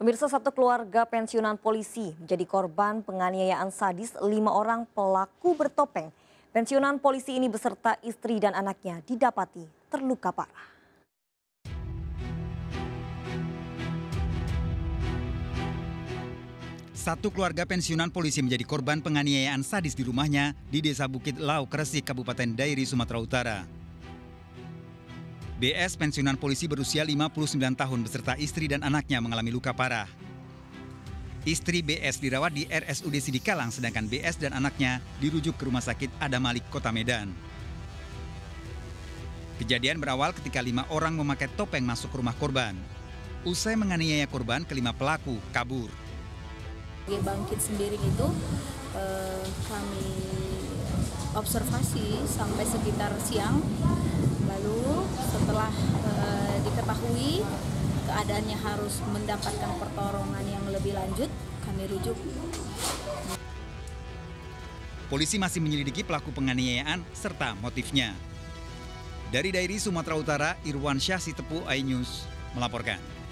Pemirsa, satu keluarga pensiunan polisi menjadi korban penganiayaan sadis 5 orang pelaku bertopeng. Pensiunan polisi ini beserta istri dan anaknya didapati terluka parah. Satu keluarga pensiunan polisi menjadi korban penganiayaan sadis di rumahnya di Desa Bukit Lau, Kresik, Kabupaten Dairi, Sumatera Utara. BS pensiunan polisi berusia 59 tahun beserta istri dan anaknya mengalami luka parah. Istri BS dirawat di RSUD Sidikalang, sedangkan BS dan anaknya dirujuk ke Rumah Sakit Adam Malik, Kota Medan. Kejadian berawal ketika 5 orang memakai topeng masuk ke rumah korban. Usai menganiaya korban, kelima pelaku kabur. Bangkit sendiri itu kami observasi sampai sekitar siang, lalu setelah diketahui keadaannya harus mendapatkan pertolongan yang lebih lanjut, kami rujuk. Polisi masih menyelidiki pelaku penganiayaan serta motifnya. Dari Dairi, Sumatera Utara, Irwan Syah Sitepu, iNews melaporkan.